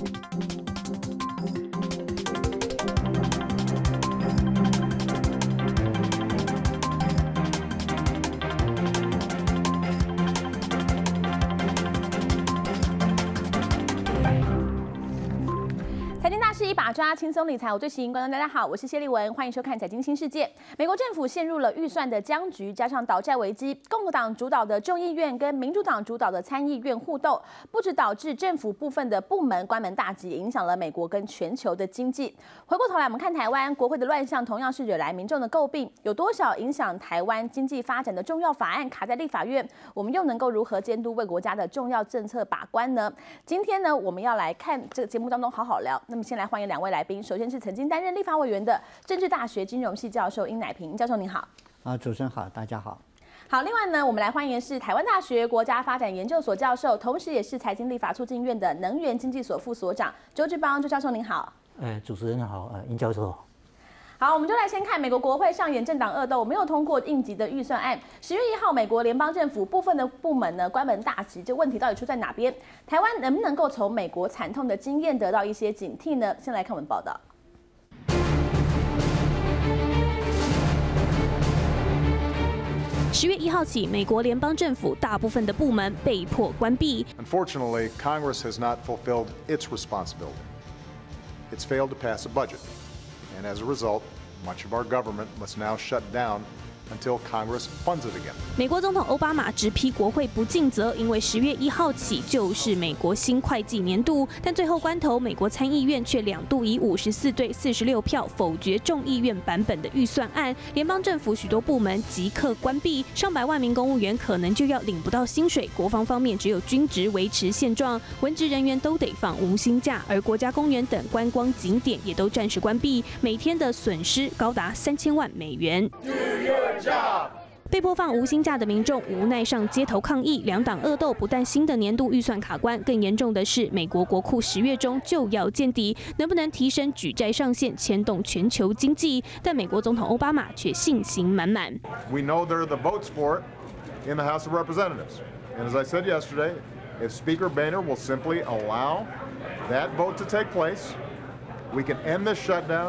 是一把抓，轻松理财，我最新观众大家好，我是谢丽文，欢迎收看《财经新世界》。美国政府陷入了预算的僵局，加上倒债危机，共和党主导的众议院跟民主党主导的参议院互斗，不止导致政府部分的部门关门大吉，也影响了美国跟全球的经济。回过头来，我们看台湾国会的乱象，同样是惹来民众的诟病。有多少影响台湾经济发展的重要法案卡在立法院？我们又能够如何监督为国家的重要政策把关呢？今天呢，我们要来看这个节目当中好好聊。那么先来欢迎两位来宾，首先是曾经担任立法委员的政治大学金融系教授殷乃平教授，您好。 主持人好，大家好。 好，另外呢，我们来欢迎的是台湾大学国家发展研究所教授，同时也是财经立法促进院的能源经济所副所长周志邦周教授，您好。 主持人好，殷教授。 好，我们就来先看美国国会上演政党恶斗，没有通过应急的预算案。10月1号，美国联邦政府部分的部门呢关门大吉，这问题到底出在哪边？台湾能不能够从美国惨痛的经验得到一些警惕呢？先来看我们报道。 10月1号起，美国联邦政府大部分的部门被迫关闭。 Unfortunately, Congress has not fulfilled its responsibility. It's failed to pass a budget, and as a result, much of our government must now shut down until Congress funds it again. 美国总统奥巴马直批国会不尽责，因为10月1号起就是美国新会计年度，但最后关头，美国参议院却2度以54对46票否决众议院版本的预算案，联邦政府许多部门即刻关闭，上百万名公务员可能就要领不到薪水，国防方面只有军职维持现状，文职人员都得放无薪假，而国家公园等观光景点也都暂时关闭，每天的损失高达3000万美元。被迫放无薪假的民众无奈上街头抗议，两党恶斗，不但新的年度预算卡关，更严重的是，美国国库10月中就要见底，能不能提升举债上限，牵动全球经济？但美国总统奥巴马却信心满满。 We know there are the votes for it in the House of Representatives, and as I said yesterday, if Speaker Boehner will simply allow that vote to take place, we can end this shutdown.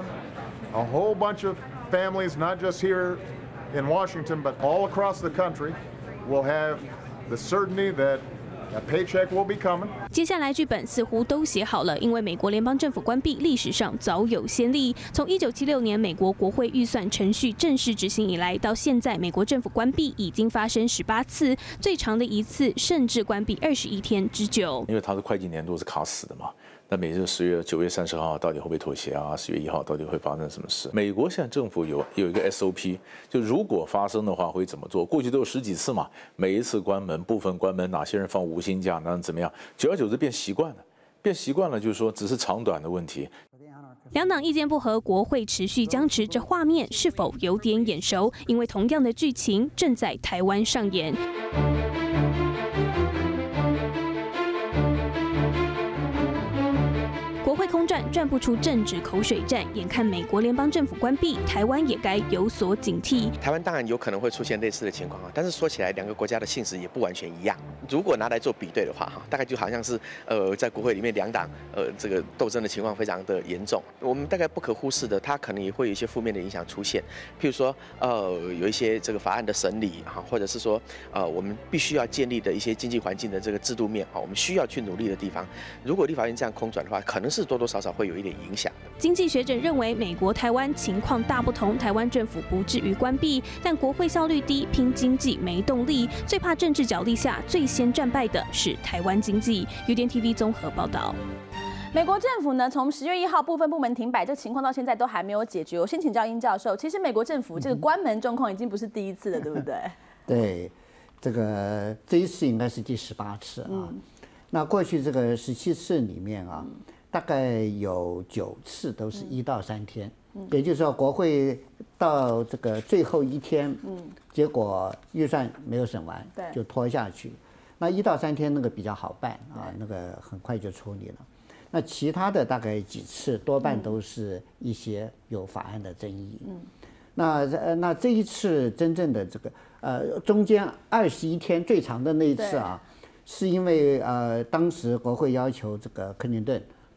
A whole bunch of families, not just here in Washington, but all across the country, will have the certainty that a paycheck will be coming. 接下来剧本似乎都写好了，因为美国联邦政府关闭历史上早有先例。从1976年美国国会预算程序正式执行以来，到现在美国政府关闭已经发生18次，最长的一次甚至关闭21天之久。 因为它的会计年度是卡死的嘛。那每次9月30号到底会不会妥协啊？10月1号到底会发生什么事？美国现在政府有一个 SOP， 就如果发生的话会怎么做？过去都有10几次嘛，每一次关门，部分关门，哪些人放无薪假，那怎么样？久而久之变习惯了，就是说只是长短的问题。 两党意见不合，国会持续僵持，这画面是否有点眼熟？因为同样的剧情正在台湾上演。国会空转，转不出政治口水战。眼看美国联邦政府关闭，台湾也该有所警惕。 台湾当然有可能会出现类似的情况，但是说起来，两个国家的性质也不完全一样。如果拿来做比对的话，大概就好像是在国会里面两党这个斗争的情况非常的严重。我们大概不可忽视的，它可能也会有一些负面的影响出现，譬如说有一些这个法案的审理或者是说我们必须要建立的一些经济环境的这个制度面我们需要去努力的地方。如果立法院这样空转的话，可能是多多少少会有一点影响。 经济学者认为，美国、台湾情况大不同，台湾政府不至于关闭，但国会效率低，拼经济没动力，最怕政治角力下最先战败的是台湾经济。UDN-TV 综合报道。 美国政府呢，从10月1号部分部门停摆，这情况到现在都还没有解决。我先请教殷教授，其实美国政府这个关门状况已经不是第一次了，对不对？ 对，这一次应该是第18次啊。那过去这个17次里面啊，大概有9次都是1到3天，也就是说国会到这个最后一天，结果预算没有审完，就拖下去。那1到3天那个比较好办啊，那个很快就处理了。那其他的大概几次多半都是一些有法案的争议。那这一次真正的这个中间21天最长的那一次啊，是因为当时国会要求这个克林顿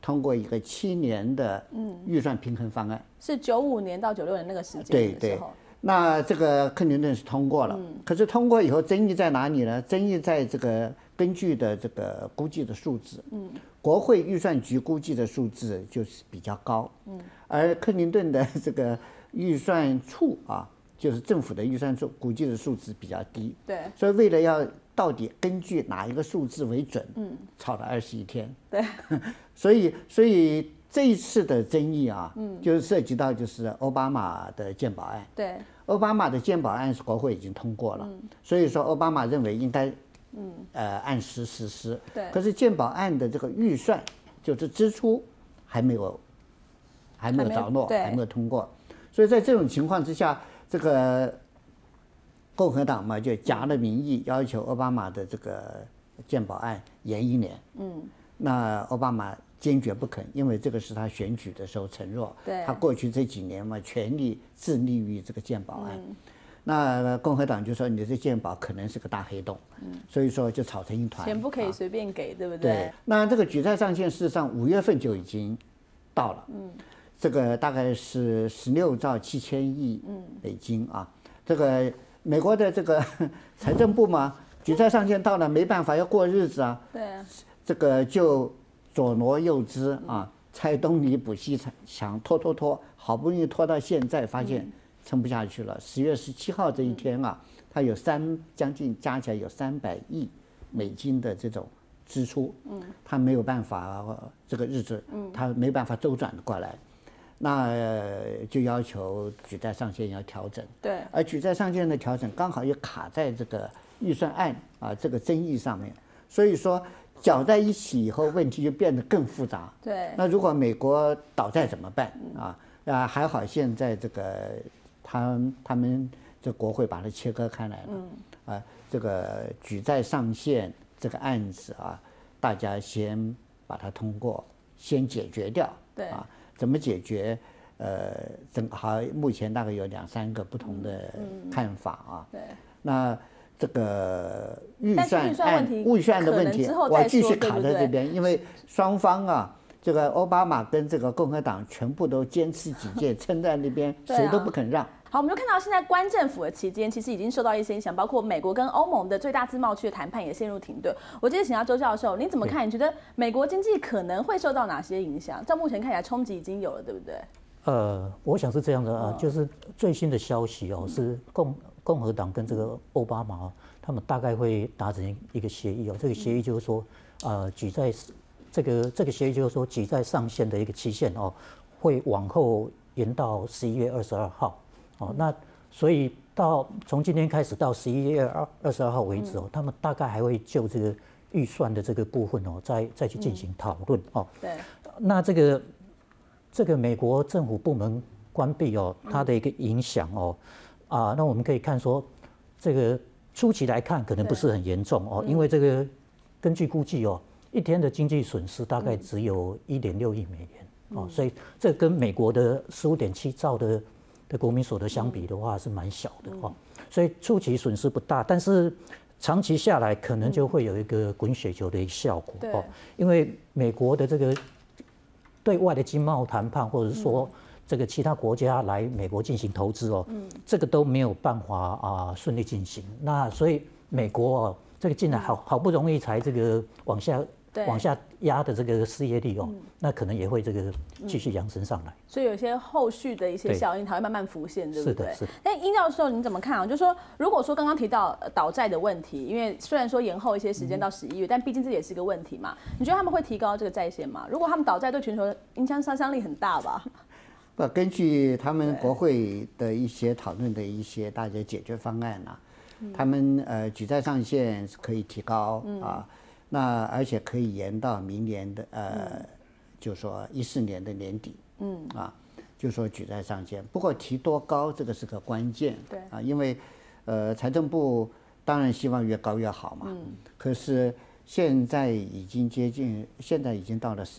通过一个7年的预算平衡方案， 是95年到96年那个时间对对。那这个克林顿是通过了，可是通过以后争议在哪里呢？争议在这个根据的这个估计的数字，国会预算局估计的数字就是比较高，而克林顿的这个预算处啊，就是政府的预算处估计的数字比较低， 对， 所以为了要到底根据哪一个数字为准，吵了21天， 对， 所以这一次的争议啊，就是涉及到就是奥巴马的健保案， 对， 奥巴马的健保案是国会已经通过了，所以说奥巴马认为应该按时实施， 对， 可是健保案的这个预算就是支出还没有着落，还没有通过，所以在这种情况之下，这个共和党嘛就夹了民意，要求奥巴马的这个健保案延1年，那奥巴马坚决不肯，因为这个是他选举的时候承诺，他过去这几年嘛全力致力于这个健保案，那共和党就说你这健保可能是个大黑洞，所以说就吵成一团， 钱不可以随便给，对不对？ 对，那这个举债上限事实上5月份就已经到了，这个大概是16兆7000亿美金啊，这个美国的这个财政部嘛，举债上限到了没办法要过日子啊， 对啊， 这个就左挪右支啊，拆东弥补西墙，拖，好不容易拖到现在，发现撑不下去了。10月17号这一天啊，它有将近加起来有300亿美金的这种支出，它没有办法这个日子，它没办法周转过来，那就要求举债上限要调整。 对， 而举债上限的调整刚好又卡在这个预算案啊这个争议上面，所以说搅在一起以后，问题就变得更复杂。 对， 那如果美国倒债怎么办啊？还好现在这个他们这国会把它切割开来了，这个举债上限这个案子啊，大家先把它通过，先解决掉。 对啊，怎么解决？目前大概有2、3个不同的看法啊。 对， 那这个预但是算的问题，我继续卡在这边，因为双方啊，这个奥巴马跟这个共和党全部都坚持己见，撑在那边，谁都不肯让。 好，我们就看到现在关政府的期间，其实已经受到一些影响，包括美国跟欧盟的最大自贸区的谈判也陷入停顿。我接着请教周教授，你怎么看？你觉得美国经济可能会受到哪些影响？照目前看起来，冲击已经有了，对不对？ 我想是这样的啊，就是最新的消息哦，是共和党跟这个奥巴马，他们大概会达成一个协议哦。这个协议就是说，举债这个协议就是说，举债上限的一个期限哦，会往后延到11月22号哦。那所以从今天开始到11月22号为止哦，他们大概还会就这个预算的这个部分哦，再去进行讨论哦。 对。 那这个美国政府部门关闭哦，它的一个影响哦。那我们可以看说，这个初期来看可能不是很严重哦，因为这个根据估计哦，一天的经济损失大概只有1.6亿美元哦，所以这跟美国的15.7兆的国民所得相比的话是蛮小的哦，所以初期损失不大，但是长期下来可能就会有一个滚雪球的一个效果哦，因为美国的这个对外的经贸谈判或者是说这个其他国家来美国进行投资哦，这个都没有办法顺利进行。那所以美国哦，这个进来好不容易才这个往下压的这个失业率哦，那可能也会这个继续扬升上来。 所以有一些后续的一些效应，它会慢慢浮现，对不对？ 是的。 但殷教授你怎么看啊？就是说，如果说刚刚提到倒债的问题，因为虽然说延后一些时间到11月，但毕竟这也是一个问题嘛。你觉得他们会提高这个债限吗？如果他们倒债，对全球影响杀伤力很大吧？ 根据他们国会的一些讨论的一些大家解决方案啊，他们举债上限是可以提高那而且可以延到明年的就说14年的年底，就说举债上限。不过提多高这个是个关键， 对因为财政部当然希望越高越好嘛，可是现在已经到了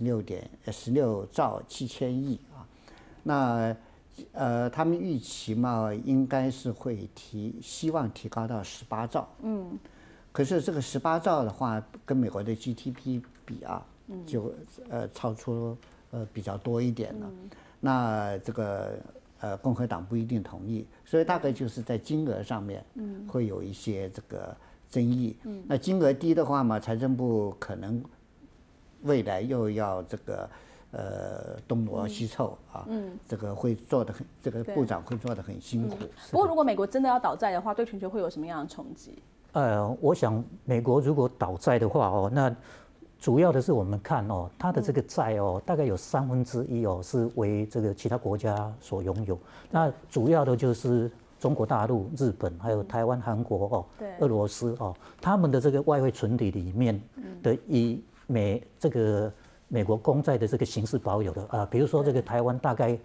16兆7000亿啊，那他们预期嘛，应该是会希望提高到18兆，可是这个18兆的话，跟美国的 GDP 比啊， 就超出比较多一点了。那这个共和党不一定同意，所以大概就是在金额上面会有一些这个争议。那金额低的话嘛，财政部可能未来又要这个东挪西凑啊，这个会做的很，这个部长会做的很辛苦。 不过如果美国真的要倒债的话，对全球会有什么样的冲击？ 我想美国如果倒债的话哦，那主要的是我们看哦，它的这个债哦，大概有1/3哦是为这个其他国家所拥有。那主要的就是中国大陆、日本，还有台湾、韩国哦，俄罗斯哦，他们的这个外汇存底里面的以美国公债的这个形式保有的比如说这个台湾大概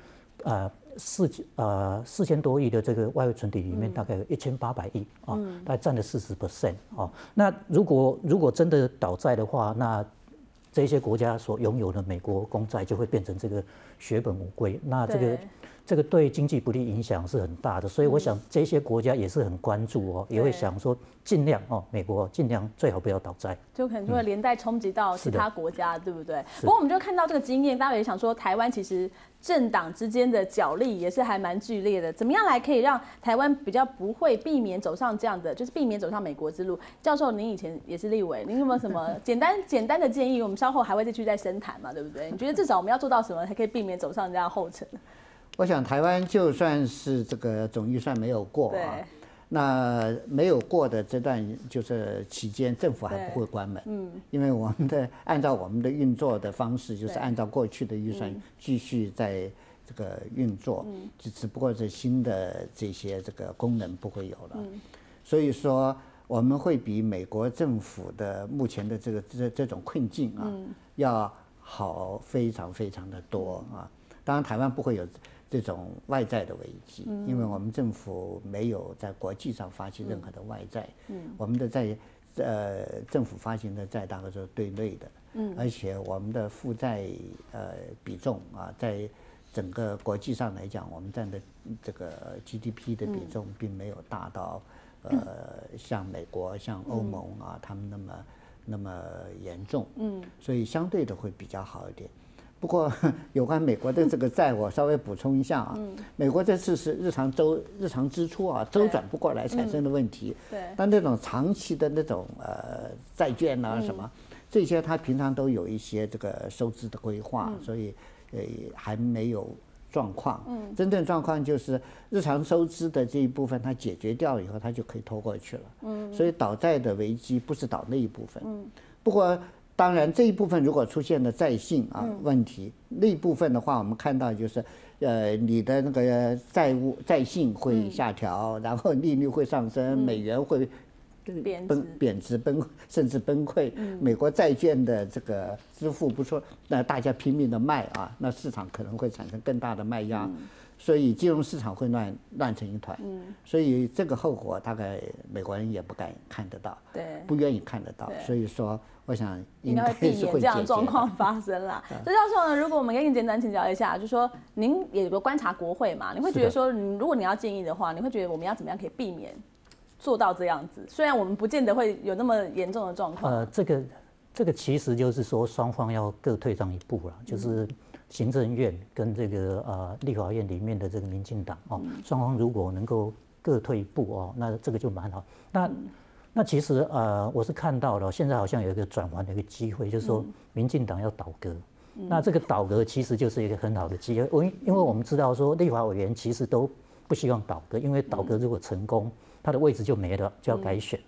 4000多亿的这个外汇存底里面，大概有1800亿啊，大概占了40% 啊。那如果真的倒债的话，那这些国家所拥有的美国公债就会变成这个血本无归，那这个对经济不利影响是很大的，所以我想这些国家也是很关注哦，也会想说尽量美国尽量最好不要倒债， 就可能就会连带冲击到其他国家，对不对？不过我们就看到这个经验，大家也想说，台湾其实政党之间的角力也是还蛮剧烈的，怎么样来可以让台湾比较不会避免走上这样的，就是避免走上美国之路？教授，您以前也是立委，您有没有什么简单的建议？我们稍后还会再去再深谈嘛，对不对？你觉得至少我们要做到什么，才可以避免走上这样后尘？ 我想台湾就算是这个总预算没有过那没有过的这段就是期间，政府还不会关门，因为我们按照我们的运作的方式，就是按照过去的预算继续在这个运作，只不过是新的这些这个功能不会有了，所以说我们会比美国政府的目前的这种困境要好非常非常的多啊。当然，台湾不会有这种外债的危机，因为我们政府没有在国际上发行任何的外债，我们的政府发行的债大概都是对内的，而且我们的负债比重在整个国际上来讲，我们占的这个 GDP 的比重并没有大到像美国、像欧盟他们那么严重，所以相对的会比较好一点。不过，有关美国的这个债，我稍微补充一下美国这次是日常支出周转不过来产生的问题。但那种长期的那种债券什么这些，它平常都有一些这个收支的规划，所以还没有状况。真正状况就是日常收支的这一部分它解决掉以后，它就可以拖过去了。所以倒债的危机不是倒那一部分。不过。当然，这一部分如果出现了债性问题，那一部分的话，我们看到就是你的那个债性会下调，然后利率会上升，美元会贬值甚至崩溃。美国债券的这个支付不错，那大家拼命的卖那市场可能会产生更大的卖压。所以金融市场会乱成一团，所以这个后果大概美国人也不敢看得到，不愿意看得到，所以说我想应该会避免这样的状况发生啦。周教授呢，如果我们跟您简单请教一下，就是说您也有个观察国会嘛，你会觉得说，如果你要建议的话，你会觉得我们要怎么样可以避免做到这样子？虽然我们不见得会有那么严重的状况。 这个其实就是说双方要各退让一步啦，就是行政院跟这个立法院里面的这个民进党双方如果能够各退一步那这个就蛮好。那其实我是看到了，现在好像有一个转圜的一个机会，就是说民进党要倒阁。那这个倒阁其实就是一个很好的机会，因为我们知道说立法委员其实都不希望倒阁，因为倒阁如果成功，他的位置就没了，就要改选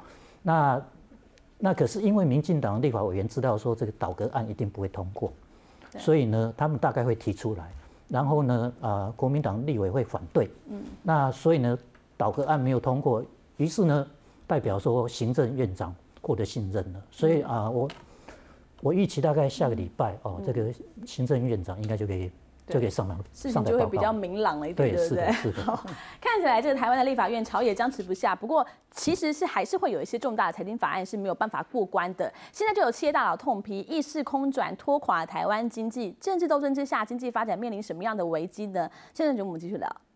那可是因为民进党立法委员知道说这个倒阁案一定不会通过，所以呢，他们大概会提出来，然后呢，国民党立委会反对，那所以呢，倒阁案没有通过，于是呢，代表说行政院长获得信任了，所以我预期大概下个礼拜这个行政院长应该就可以上来报告， 事情就会比较明朗了一点，对不对？ 是的。 看起来这个台湾的立法院朝野僵持不下，不过其实还是会有一些重大的财经法案是没有办法过关的。现在就有企业大佬痛批意识空转拖垮台湾经济，政治斗争之下，经济发展面临什么样的危机呢？现在节目我们继续聊。